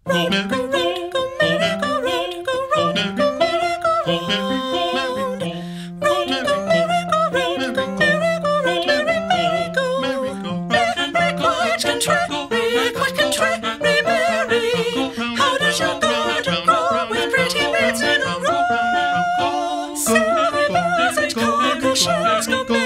How does your garden grow with pretty bits in a row? Silver bells and conga shells go